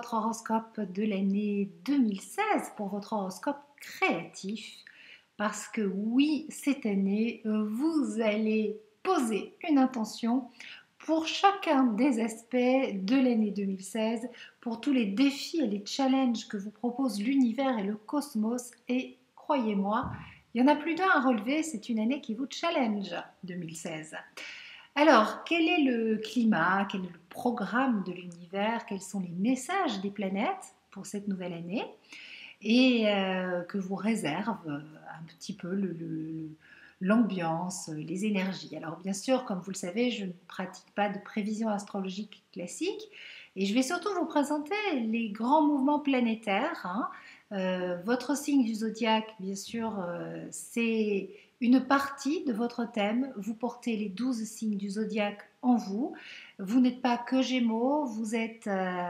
votre horoscope de l'année 2016, pour votre horoscope créatif. Parce que oui, cette année, vous allez poser une intention pour chacun des aspects de l'année 2016, pour tous les défis et les challenges que vous propose l'univers et le cosmos. Et croyez-moi, il y en a plus d'un à relever, c'est une année qui vous challenge 2016. Alors, quel est le climat, quel est le programme de l'univers, quels sont les messages des planètes pour cette nouvelle année et que vous réserve un petit peu l'ambiance, les énergies. Alors bien sûr, comme vous le savez, je ne pratique pas de prévision astrologique classique et je vais surtout vous présenter les grands mouvements planétaires. Votre signe du zodiaque, bien sûr, c'est une partie de votre thème. Vous portez les 12 signes du zodiaque en vous. Vous n'êtes pas que Gémeaux, vous êtes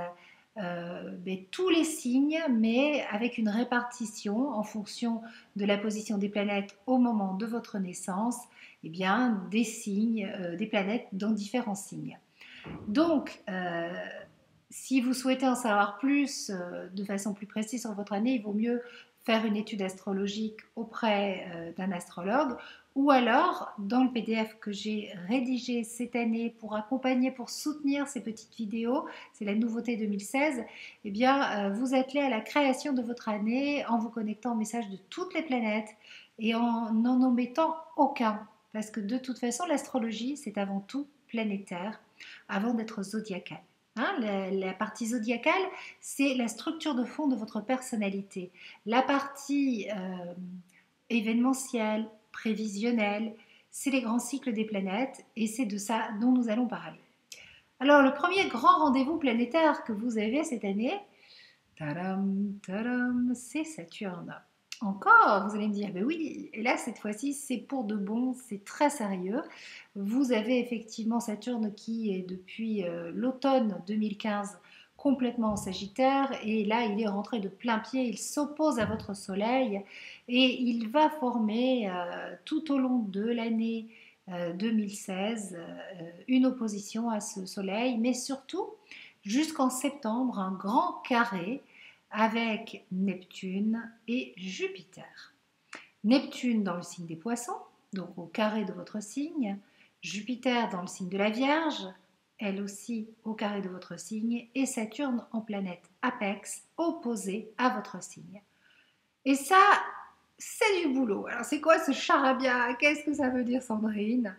tous les signes, mais avec une répartition en fonction de la position des planètes au moment de votre naissance, eh bien, des signes, des planètes dans différents signes. Donc, si vous souhaitez en savoir plus de façon plus précise sur votre année, il vaut mieux faire une étude astrologique auprès d'un astrologue ou alors dans le PDF que j'ai rédigé cette année pour accompagner, pour soutenir ces petites vidéos, c'est la nouveauté 2016, eh bien vous attelez à la création de votre année en vous connectant au message de toutes les planètes et en n'en omettant aucun. Parce que de toute façon, l'astrologie, c'est avant tout planétaire, avant d'être zodiacal. La partie zodiacale, c'est la structure de fond de votre personnalité. La partie événementielle, prévisionnelle, c'est les grands cycles des planètes et c'est de ça dont nous allons parler. Alors, le premier grand rendez-vous planétaire que vous avez cette année, tadam, tadam, c'est Saturne. Encore, vous allez me dire, ben oui, et là cette fois-ci c'est pour de bon, c'est très sérieux. Vous avez effectivement Saturne qui est depuis l'automne 2015 complètement en Sagittaire et là il est rentré de plein pied, il s'oppose à votre Soleil et il va former tout au long de l'année 2016 une opposition à ce Soleil, mais surtout jusqu'en septembre un grand carré avec Neptune et Jupiter. Neptune dans le signe des Poissons, donc au carré de votre signe, Jupiter dans le signe de la Vierge, elle aussi au carré de votre signe, et Saturne en planète apex, opposée à votre signe. Et ça, c'est du boulot. Alors c'est quoi ce charabia? Qu'est-ce que ça veut dire, Sandrine?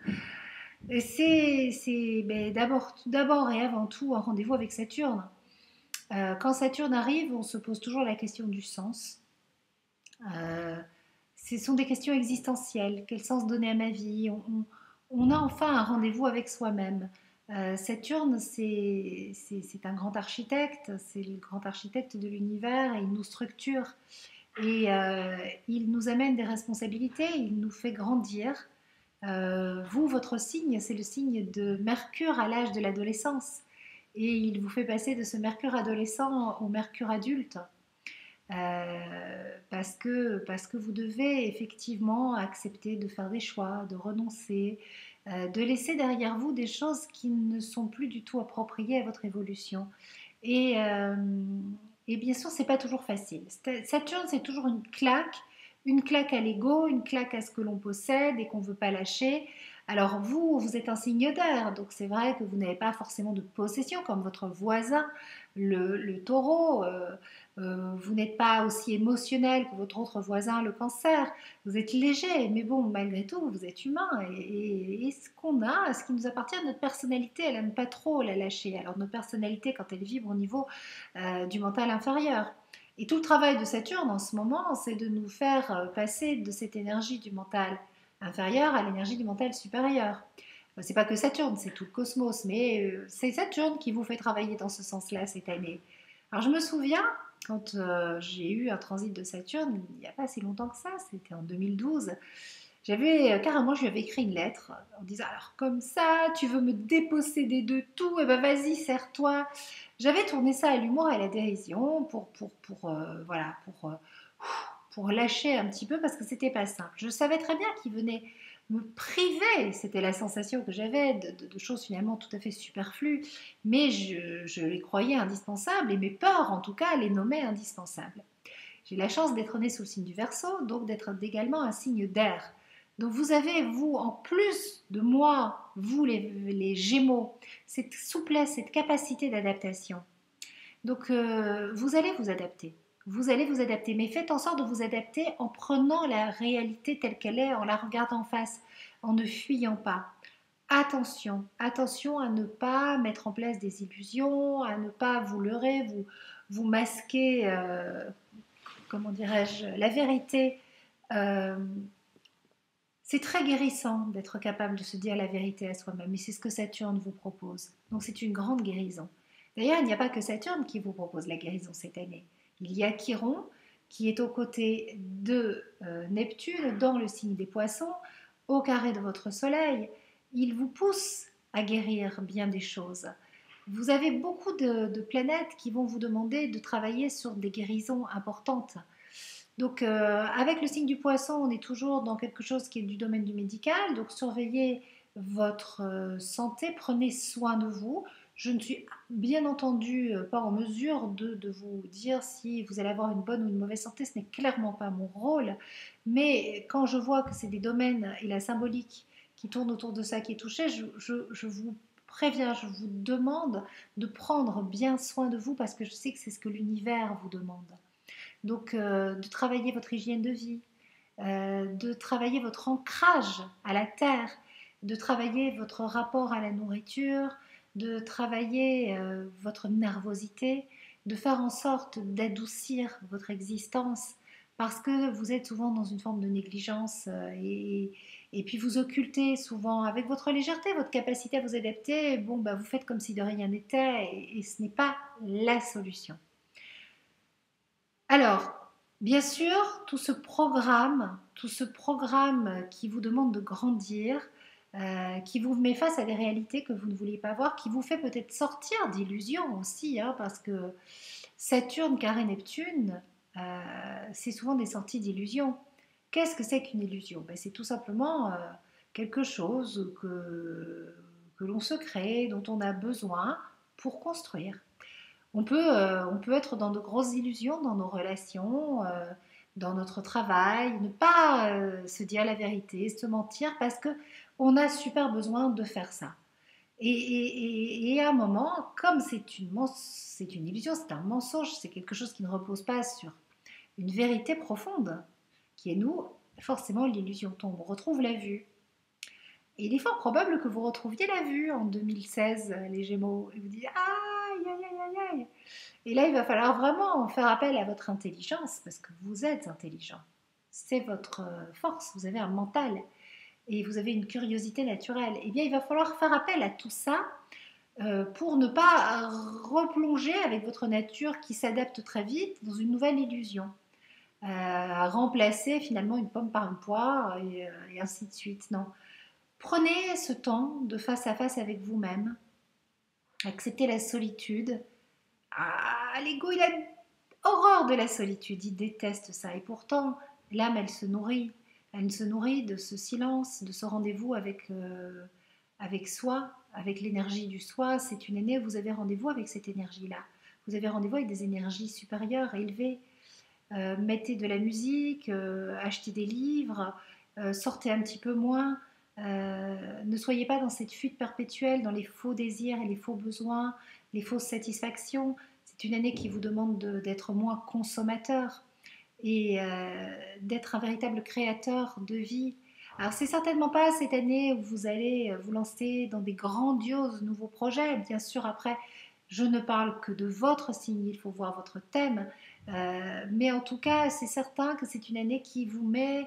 C'est d'abord et avant tout un rendez-vous avec Saturne. Quand Saturne arrive, on se pose toujours la question du sens. Euh, Ce sont des questions existentielles. Quel sens donner à ma vie? On a enfin un rendez-vous avec soi-même. Saturne, c'est un grand architecte, c'est le grand architecte de l'univers et il nous structure. Et il nous amène des responsabilités, il nous fait grandir. Vous, votre signe, c'est le signe de Mercure à l'âge de l'adolescence. Et il vous fait passer de ce Mercure adolescent au Mercure adulte. Parce que vous devez effectivement accepter de faire des choix, de renoncer, de laisser derrière vous des choses qui ne sont plus du tout appropriées à votre évolution. Et, euh, et bien sûr, c'est pas toujours facile. Saturne, c'est toujours une claque à l'ego, une claque à ce que l'on possède et qu'on ne veut pas lâcher. Alors vous, vous êtes un signe d'air, donc c'est vrai que vous n'avez pas forcément de possession comme votre voisin, le taureau. Vous n'êtes pas aussi émotionnel que votre autre voisin, le cancer. Vous êtes léger, mais bon, malgré tout, vous êtes humain. Et ce qu'on a, ce qui nous appartient, notre personnalité, elle n'aime pas trop la lâcher. Alors notre personnalité, quand elle vibre au niveau du mental inférieur. Et tout le travail de Saturne en ce moment, c'est de nous faire passer de cette énergie du mental inférieur à l'énergie du mental supérieur. C'est pas que Saturne, c'est tout le cosmos, mais c'est Saturne qui vous fait travailler dans ce sens-là cette année. Alors je me souviens, quand j'ai eu un transit de Saturne, il n'y a pas si longtemps que ça, c'était en 2012, carrément, je lui avais écrit une lettre en disant alors comme ça, tu veux me déposséder de tout, et ben vas-y, serre-toi. J'avais tourné ça à l'humour et à la dérision pour lâcher un petit peu parce que c'était pas simple. Je savais très bien qu'il venait me priver, c'était la sensation que j'avais de choses finalement tout à fait superflues, mais je les croyais indispensables et mes peurs en tout cas les nommaient indispensables. J'ai la chance d'être née sous le signe du Verseau, donc d'être également un signe d'air. Donc vous avez, vous, en plus de moi, vous les Gémeaux, cette souplesse, cette capacité d'adaptation. Donc vous allez vous adapter. Vous allez vous adapter, mais faites en sorte de vous adapter en prenant la réalité telle qu'elle est, en la regardant en face, en ne fuyant pas. Attention, attention à ne pas mettre en place des illusions, à ne pas vous leurrer, vous masquer, comment dirais-je, la vérité. Euh, c'est très guérissant d'être capable de se dire la vérité à soi-même, et c'est ce que Saturne vous propose. Donc c'est une grande guérison. D'ailleurs, il n'y a pas que Saturne qui vous propose la guérison cette année. Il y a Chiron qui est aux côtés de Neptune dans le signe des Poissons, au carré de votre Soleil. Il vous pousse à guérir bien des choses. Vous avez beaucoup de planètes qui vont vous demander de travailler sur des guérisons importantes. Donc, avec le signe du poisson, on est toujours dans quelque chose qui est du domaine du médical. Donc, surveillez votre santé, prenez soin de vous. Je ne suis bien entendu pas en mesure de vous dire si vous allez avoir une bonne ou une mauvaise santé. Ce n'est clairement pas mon rôle. Mais quand je vois que c'est des domaines et la symbolique qui tourne autour de ça qui est touché, je vous préviens, je vous demande de prendre bien soin de vous parce que je sais que c'est ce que l'univers vous demande. Donc, de travailler votre hygiène de vie, de travailler votre ancrage à la terre, de travailler votre rapport à la nourriture, de travailler votre nervosité, de faire en sorte d'adoucir votre existence parce que vous êtes souvent dans une forme de négligence et puis vous occultez souvent avec votre légèreté, votre capacité à vous adapter, bon, bah, vous faites comme si de rien n'était et ce n'est pas la solution. Alors, bien sûr, tout ce programme qui vous demande de grandir, qui vous met face à des réalités que vous ne vouliez pas voir, qui vous fait peut-être sortir d'illusions aussi, hein, parce que Saturne carré Neptune, c'est souvent des sorties d'illusions. Qu'est-ce que c'est qu'une illusion? Ben, c'est tout simplement quelque chose que l'on se crée, dont on a besoin pour construire. On peut être dans de grosses illusions dans nos relations, dans notre travail, ne pas se dire la vérité, se mentir parce que on a super besoin de faire ça. Et à un moment, comme c'est une illusion, c'est un mensonge, c'est quelque chose qui ne repose pas sur une vérité profonde, qui est nous, forcément l'illusion tombe, on retrouve la vue. Et il est fort probable que vous retrouviez la vue en 2016, les Gémeaux, et vous dites aïe, aïe, aïe, aïe, aïe. Et là, il va falloir vraiment faire appel à votre intelligence, parce que vous êtes intelligent. C'est votre force, vous avez un mental et vous avez une curiosité naturelle. Eh bien, il va falloir faire appel à tout ça pour ne pas replonger avec votre nature qui s'adapte très vite dans une nouvelle illusion. Remplacer finalement une pomme par une poire et ainsi de suite. Non. Prenez ce temps de face à face avec vous-même. Acceptez la solitude. Ah, l'ego, il a horreur de la solitude, il déteste ça. Et pourtant, l'âme, elle se nourrit. Elle se nourrit de ce silence, de ce rendez-vous avec soi, avec l'énergie du soi. C'est une année où vous avez rendez-vous avec cette énergie-là. Vous avez rendez-vous avec des énergies supérieures, élevées. Mettez de la musique, achetez des livres, sortez un petit peu moins. Ne soyez pas dans cette fuite perpétuelle, dans les faux désirs et les faux besoins, les fausses satisfactions. C'est une année qui vous demande d'être moins consommateur et d'être un véritable créateur de vie. Alors c'est certainement pas cette année où vous allez vous lancer dans des grandioses nouveaux projets. Bien sûr, après, je ne parle que de votre signe, il faut voir votre thème. Mais en tout cas, c'est certain que c'est une année qui vous met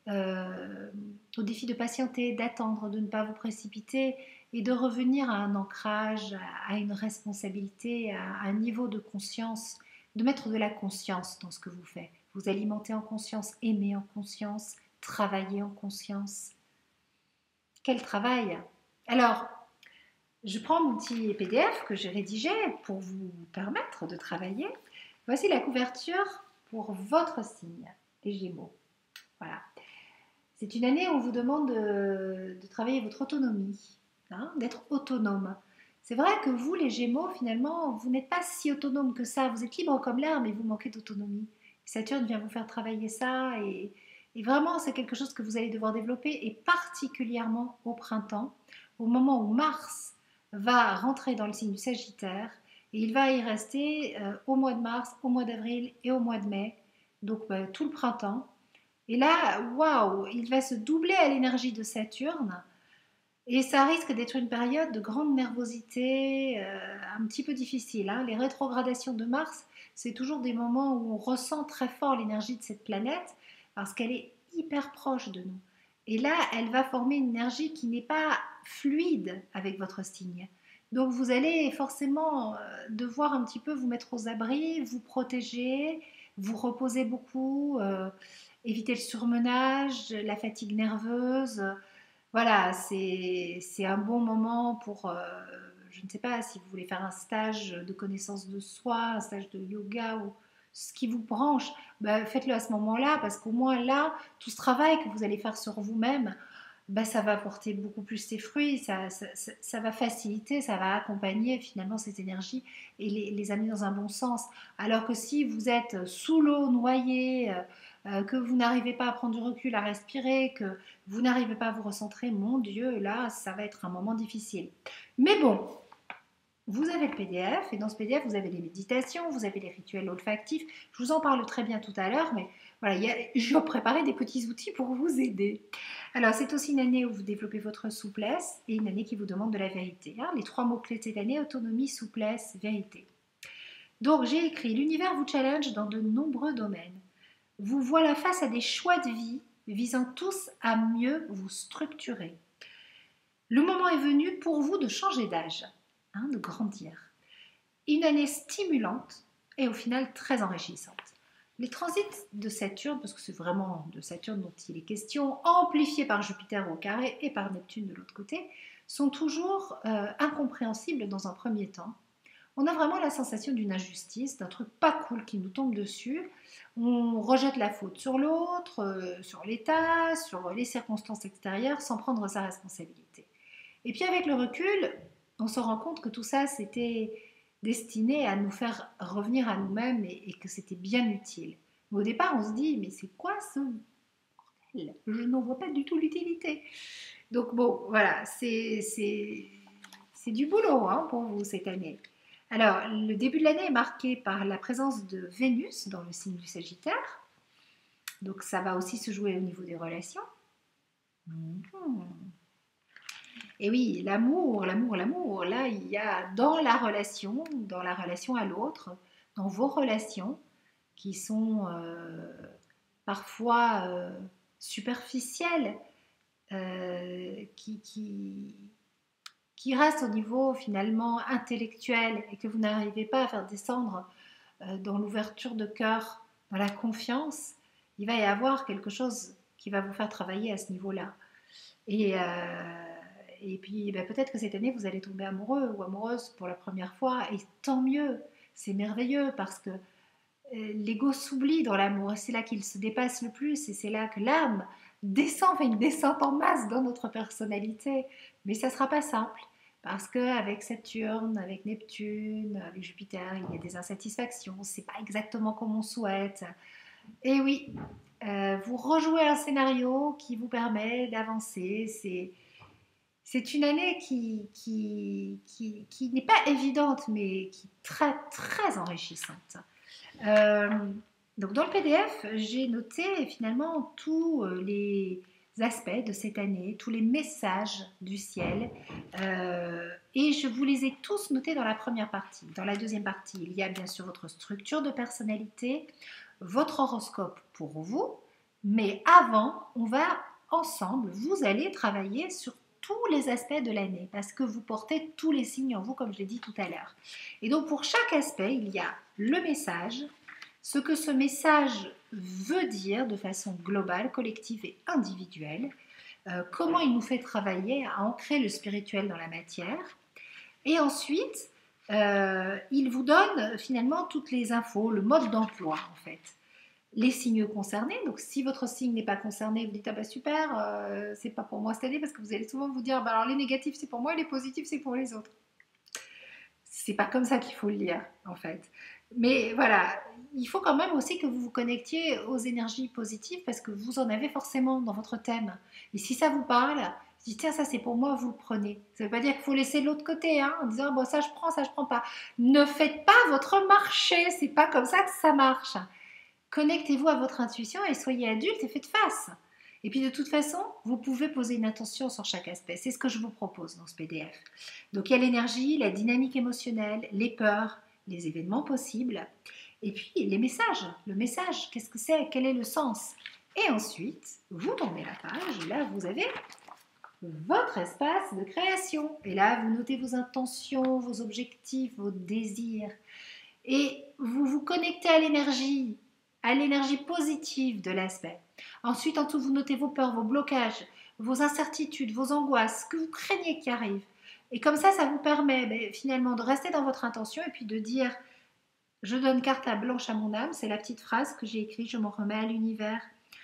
au défi de patienter, d'attendre, de ne pas vous précipiter et de revenir à un ancrage, à une responsabilité, à un niveau de conscience, de mettre de la conscience dans ce que vous faites. Vous alimentez en conscience, aimez en conscience, travaillez en conscience. Quel travail! Alors, je prends mon petit PDF que j'ai rédigé pour vous permettre de travailler. Voici la couverture pour votre signe, les Gémeaux. Voilà. C'est une année où on vous demande de travailler votre autonomie, hein, d'être autonome. C'est vrai que vous, les Gémeaux, finalement, vous n'êtes pas si autonome que ça. Vous êtes libre comme l'air, mais vous manquez d'autonomie. Saturne vient vous faire travailler ça et vraiment, c'est quelque chose que vous allez devoir développer et particulièrement au printemps, au moment où Mars va rentrer dans le signe du Sagittaire et il va y rester au mois de mars, au mois d'avril et au mois de mai, donc tout le printemps. Et là, waouh, il va se doubler à l'énergie de Saturne et ça risque d'être une période de grande nervosité, un petit peu difficile, hein. Les rétrogradations de Mars, c'est toujours des moments où on ressent très fort l'énergie de cette planète parce qu'elle est hyper proche de nous. Et là, elle va former une énergie qui n'est pas fluide avec votre signe. Donc vous allez forcément devoir un petit peu vous mettre aux abris, vous protéger, vous reposer beaucoup, éviter le surmenage, la fatigue nerveuse. Voilà, c'est un bon moment pour, je ne sais pas, si vous voulez faire un stage de connaissance de soi, un stage de yoga ou ce qui vous branche, bah, faites-le à ce moment-là parce qu'au moins là, tout ce travail que vous allez faire sur vous-même, bah, ça va porter beaucoup plus ses fruits, ça va faciliter, ça va accompagner finalement ces énergies et les amener dans un bon sens. Alors que si vous êtes sous l'eau, noyé, que vous n'arrivez pas à prendre du recul, à respirer, que vous n'arrivez pas à vous recentrer, mon Dieu, là, ça va être un moment difficile. Mais bon, vous avez le PDF et dans ce PDF, vous avez les méditations, vous avez les rituels olfactifs. Je vous en parle très bien tout à l'heure, mais voilà, je vais préparer des petits outils pour vous aider. Alors, c'est aussi une année où vous développez votre souplesse et une année qui vous demande de la vérité, hein. Les 3 mots-clés de cette année, autonomie, souplesse, vérité. Donc, j'ai écrit, l'univers vous challenge dans de nombreux domaines. Vous voilà face à des choix de vie visant tous à mieux vous structurer. Le moment est venu pour vous de changer d'âge, hein, de grandir. Une année stimulante et au final très enrichissante. Les transits de Saturne, parce que c'est vraiment de Saturne dont il est question, amplifiés par Jupiter au carré et par Neptune de l'autre côté, sont toujours incompréhensibles dans un premier temps. On a vraiment la sensation d'une injustice, d'un truc pas cool qui nous tombe dessus. On rejette la faute sur l'autre, sur l'État, sur les circonstances extérieures, sans prendre sa responsabilité. Et puis avec le recul, on se rend compte que tout ça, c'était destiné à nous faire revenir à nous-mêmes et que c'était bien utile. Mais au départ, on se dit, mais c'est quoi ce bordel? Je n'en vois pas du tout l'utilité. Donc bon, voilà, c'est du boulot, hein, pour vous cette année. Alors, le début de l'année est marqué par la présence de Vénus dans le signe du Sagittaire. Donc ça va aussi se jouer au niveau des relations. Et oui, l'amour. Là, il y a dans la relation à l'autre, dans vos relations qui sont parfois superficielles, qui restent au niveau finalement intellectuel et que vous n'arrivez pas à faire descendre dans l'ouverture de cœur, dans la confiance, il va y avoir quelque chose qui va vous faire travailler à ce niveau-là. Et, euh, et puis ben, peut-être que cette année, vous allez tomber amoureux ou amoureuse pour la première fois, et tant mieux, c'est merveilleux parce que l'ego s'oublie dans l'amour, et c'est là qu'il se dépasse le plus, et c'est là que l'âme descend, fait une descente en masse dans notre personnalité. Mais ça ne sera pas simple, parce qu'avec Saturne, avec Neptune, avec Jupiter, il y a des insatisfactions, c'est pas exactement comme on souhaite. Et oui, vous rejouez un scénario qui vous permet d'avancer. C'est une année qui n'est pas évidente, mais qui est très, très enrichissante. Euh, donc dans le PDF, j'ai noté finalement tous les aspects de cette année, tous les messages du ciel, et je vous les ai tous notés dans la première partie. Dans la deuxième partie, il y a bien sûr votre structure de personnalité, votre horoscope pour vous, mais avant, on va ensemble, vous allez travailler sur tous les aspects de l'année parce que vous portez tous les signes en vous, comme je l'ai dit tout à l'heure. Et donc pour chaque aspect, il y a le message, ce que ce message veut dire de façon globale, collective et individuelle, comment il nous fait travailler à ancrer le spirituel dans la matière. Et ensuite, il vous donne finalement toutes les infos, le mode d'emploi en fait. les signes concernés. Donc, si votre signe n'est pas concerné, vous dites, ah bah super, c'est pas pour moi cette année, parce que vous allez souvent vous dire, bah alors les négatifs c'est pour moi, et les positifs c'est pour les autres. C'est pas comme ça qu'il faut le lire, en fait. Mais voilà, il faut quand même aussi que vous vous connectiez aux énergies positives parce que vous en avez forcément dans votre thème. Et si ça vous parle, dites tiens, ça c'est pour moi, vous le prenez. Ça ne veut pas dire qu'il faut laisser l'autre côté, hein, en disant bon, ça je prends pas. Ne faites pas votre marché, c'est pas comme ça que ça marche. Connectez-vous à votre intuition et soyez adulte et faites face. Et puis de toute façon, vous pouvez poser une intention sur chaque aspect. C'est ce que je vous propose dans ce PDF. Donc il y a l'énergie, la dynamique émotionnelle, les peurs, les événements possibles, et puis les messages. Le message, qu'est-ce que c'est? Quel est le sens? Et ensuite, vous tournez la page et là vous avez votre espace de création. Et là, vous notez vos intentions, vos objectifs, vos désirs. Et vous vous connectez à l'énergie positive de l'aspect. Ensuite, en dessous, vous notez vos peurs, vos blocages, vos incertitudes, vos angoisses, ce que vous craignez qui arrive. Et comme ça vous permet finalement de rester dans votre intention et puis de dire je donne carte blanche à mon âme, c'est la petite phrase que j'ai écrite, je m'en remets à l'univers.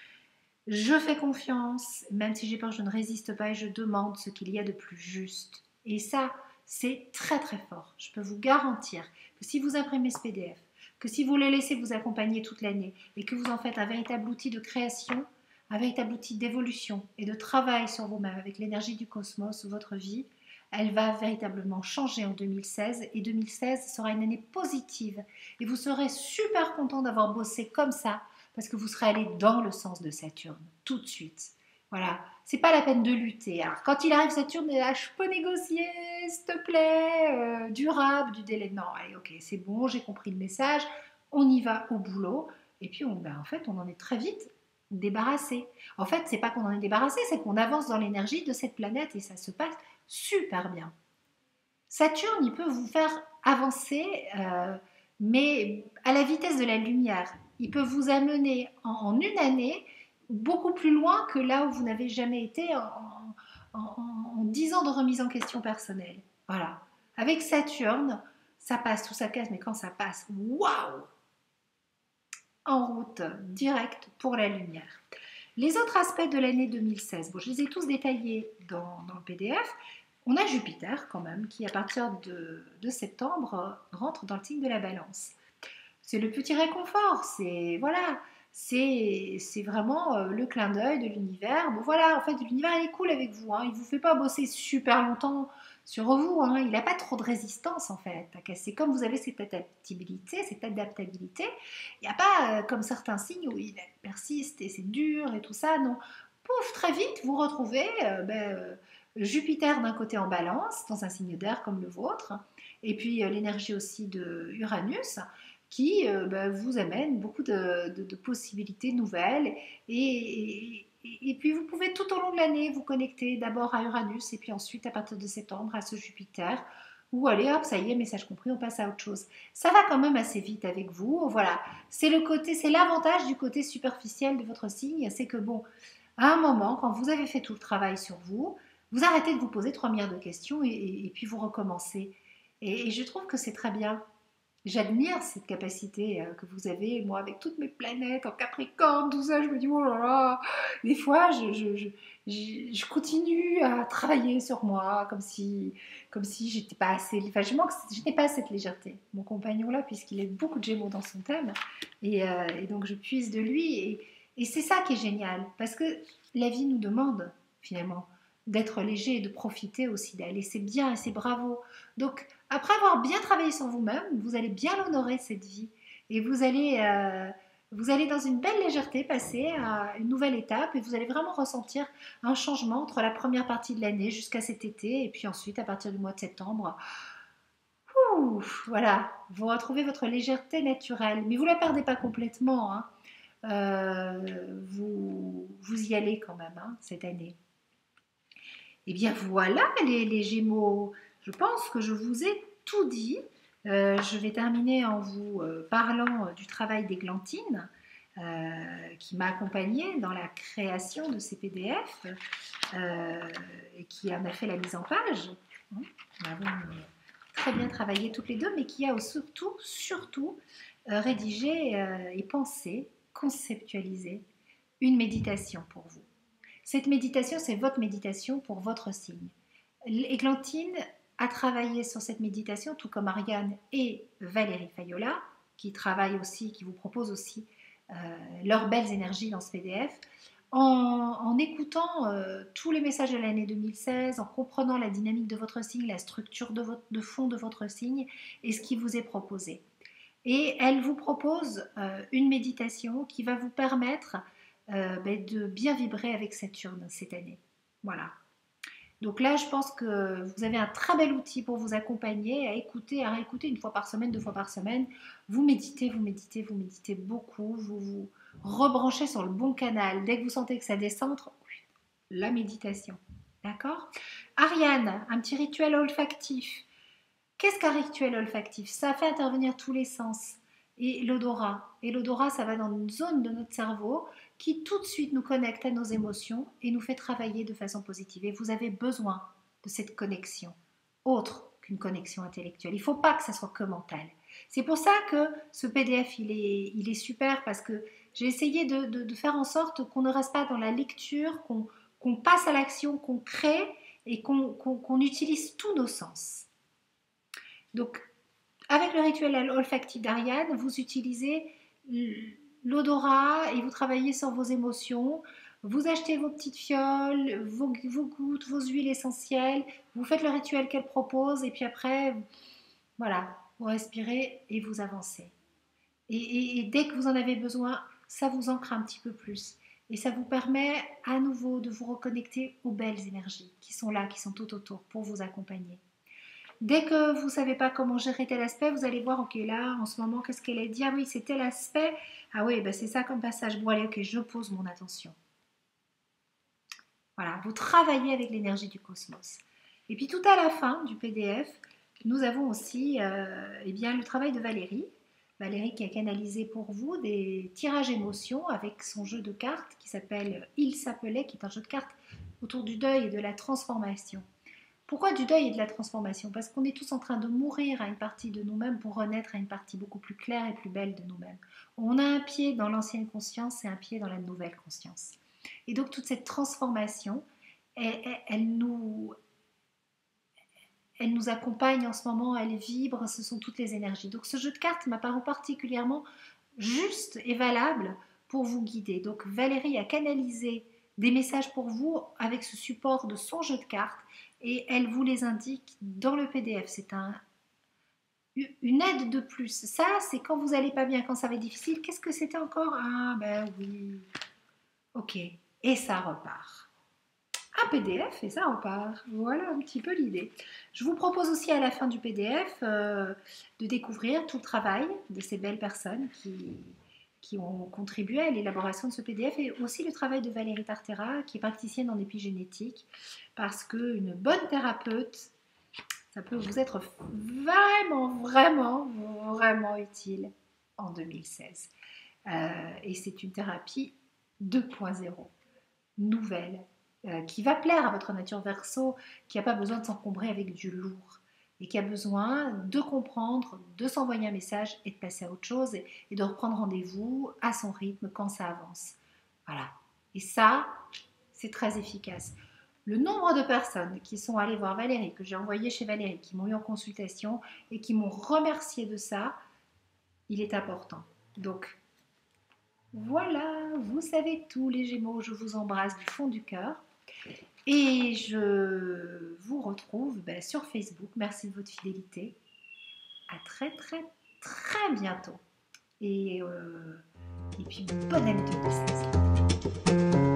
Je fais confiance, même si j'ai peur, je ne résiste pas et je demande ce qu'il y a de plus juste. Et ça, c'est très très fort. Je peux vous garantir que si vous imprimez ce PDF, que si vous le laissez vous accompagner toute l'année et que vous en faites un véritable outil de création, un véritable outil d'évolution et de travail sur vous-même avec l'énergie du cosmos, votre vie, elle va véritablement changer en 2016 et 2016 sera une année positive et vous serez super content d'avoir bossé comme ça parce que vous serez allé dans le sens de Saturne tout de suite. Voilà, c'est pas la peine de lutter. Alors quand il arrive Saturne, je peux négocier, s'il te plaît, durable, du délai. Non, allez, ok, c'est bon, j'ai compris le message, on y va au boulot. Et puis en fait, on en est très vite débarrassé. En fait, c'est pas qu'on en est débarrassé, c'est qu'on avance dans l'énergie de cette planète et ça se passe super bien. Saturne, il peut vous faire avancer, mais à la vitesse de la lumière. Il peut vous amener en une année beaucoup plus loin que là où vous n'avez jamais été en 10 ans de remise en question personnelle. Voilà. Avec Saturne, ça passe, tout ça casse, mais quand ça passe, waouh! En route, direct pour la lumière. Les autres aspects de l'année 2016, bon, je les ai tous détaillés dans le PDF. On a Jupiter quand même qui à partir de septembre rentre dans le signe de la Balance. C'est le petit réconfort, c'est voilà, c'est vraiment le clin d'œil de l'univers. Bon voilà, en fait l'univers il est cool avec vous, hein. Il vous fait pas bosser super longtemps sur vous, hein. Il n'a pas trop de résistance en fait. C'est comme vous avez cette adaptabilité, il n'y a pas comme certains signes où il persiste et c'est dur et tout ça, non. Pouf, très vite vous retrouvez Jupiter d'un côté en Balance, dans un signe d'air comme le vôtre, et puis l'énergie aussi de Uranus qui vous amène beaucoup de possibilités nouvelles. Et puis vous pouvez tout au long de l'année vous connecter d'abord à Uranus et puis ensuite à partir de septembre à ce Jupiter. Ou allez hop, ça y est, message compris, on passe à autre chose. Ça va quand même assez vite avec vous. Voilà, c'est l'avantage du côté superficiel de votre signe, c'est que bon, à un moment, quand vous avez fait tout le travail sur vous, vous arrêtez de vous poser 3 milliards de questions et puis vous recommencez. Et je trouve que c'est très bien. J'admire cette capacité que vous avez, moi avec toutes mes planètes en Capricorne, tout ça, je me dis oh là là, des fois je continue à travailler sur moi comme si j'étais pas assez, enfin je n'ai pas cette légèreté. Mon compagnon là, puisqu'il a beaucoup de Gémeaux dans son thème, et donc je puise de lui, et c'est ça qui est génial, parce que la vie nous demande finalement d'être léger et de profiter aussi d'elle, et c'est bien et c'est bravo. Donc après avoir bien travaillé sur vous-même, vous allez bien l'honorer cette vie et vous allez dans une belle légèreté passer à une nouvelle étape et vous allez vraiment ressentir un changement entre la première partie de l'année jusqu'à cet été et puis ensuite à partir du mois de septembre. Ouf, voilà, vous retrouvez votre légèreté naturelle, mais vous ne la perdez pas complètement, hein. Vous y allez quand même, hein, cette année. Eh bien voilà les Gémeaux, je pense que je vous ai tout dit. Je vais terminer en vous parlant du travail d'Églantine qui m'a accompagnée dans la création de ces PDF et qui en a fait la mise en page. Nous avons très bien travaillé toutes les deux, mais qui a surtout rédigé et pensé conceptualiser une méditation pour vous. Cette méditation, c'est votre méditation pour votre signe. Églantine a travaillé sur cette méditation, tout comme Ariane et Valérie Fayola, qui travaillent aussi, qui vous proposent aussi leurs belles énergies dans ce PDF, en écoutant tous les messages de l'année 2016, en comprenant la dynamique de votre signe, la structure de fond de votre signe et ce qui vous est proposé. Et elle vous propose une méditation qui va vous permettre de bien vibrer avec Saturne cette année. Voilà. Donc là, je pense que vous avez un très bel outil pour vous accompagner, à écouter, à réécouter une fois par semaine, 2 fois par semaine. Vous méditez, vous méditez, vous méditez beaucoup, vous vous rebranchez sur le bon canal. Dès que vous sentez que ça descend, la méditation. D'accord? Ariane, un petit rituel olfactif. Qu'est-ce qu'un rituel olfactif? Ça fait intervenir tous les sens. Et l'odorat. Et l'odorat, ça va dans une zone de notre cerveau qui tout de suite nous connecte à nos émotions et nous fait travailler de façon positive. Et vous avez besoin de cette connexion, autre qu'une connexion intellectuelle. Il ne faut pas que ça soit que mental. C'est pour ça que ce PDF, il est super, parce que j'ai essayé de faire en sorte qu'on ne reste pas dans la lecture, qu'on passe à l'action, qu'on crée et qu'on utilise tous nos sens. Donc, avec le rituel olfactif d'Ariane, vous utilisez l'odorat et vous travaillez sur vos émotions. Vous achetez vos petites fioles, vos gouttes, vos huiles essentielles. Vous faites le rituel qu'elle propose et puis après, voilà, vous respirez et vous avancez. Et dès que vous en avez besoin, ça vous ancre un petit peu plus. Et ça vous permet à nouveau de vous reconnecter aux belles énergies qui sont là, qui sont tout autour pour vous accompagner. Dès que vous ne savez pas comment gérer tel aspect, vous allez voir, ok, là, en ce moment, qu'est-ce qu'elle a dit? Ah oui, c'est tel aspect. Ah oui, ben c'est ça comme passage. Bon, allez, ok, je pose mon attention. Voilà, vous travaillez avec l'énergie du cosmos. Et puis tout à la fin du PDF, nous avons aussi le travail de Valérie. Valérie qui a canalisé pour vous des tirages émotions avec son jeu de cartes qui s'appelle Il s'appelait, qui est un jeu de cartes autour du deuil et de la transformation. Pourquoi du deuil et de la transformation? Parce qu'on est tous en train de mourir à une partie de nous-mêmes pour renaître à une partie beaucoup plus claire et plus belle de nous-mêmes. On a un pied dans l'ancienne conscience et un pied dans la nouvelle conscience. Et donc toute cette transformation, elle nous accompagne en ce moment, elle vibre, ce sont toutes les énergies. Donc ce jeu de cartes m'a paru particulièrement juste et valable pour vous guider. Donc Valérie a canalisé des messages pour vous avec ce support de son jeu de cartes et elle vous les indique dans le PDF. C'est une aide de plus. Ça, c'est quand vous n'allez pas bien, quand ça va être difficile. Qu'est-ce que c'était encore? Ah ben oui. Ok. Et ça repart. Un PDF et ça repart. Voilà un petit peu l'idée. Je vous propose aussi à la fin du PDF de découvrir tout le travail de ces belles personnes qui ont contribué à l'élaboration de ce PDF et aussi le travail de Valérie Tartera qui est praticienne en épigénétique, parce qu'une bonne thérapeute, ça peut vous être vraiment, vraiment, vraiment utile en 2016. Et c'est une thérapie 2.0, nouvelle, qui va plaire à votre nature Verseau, qui n'a pas besoin de s'encombrer avec du lourd et qui a besoin de comprendre, de s'envoyer un message et de passer à autre chose et de reprendre rendez-vous à son rythme quand ça avance. Voilà. Et ça, c'est très efficace. Le nombre de personnes qui sont allées voir Valérie, que j'ai envoyé chez Valérie, qui m'ont eu en consultation et qui m'ont remercié de ça, il est important. Donc, voilà, vous savez tout les Gémeaux, je vous embrasse du fond du cœur. Et je vous retrouve sur Facebook. Merci de votre fidélité. À très très très bientôt. Et puis bonne année 2016.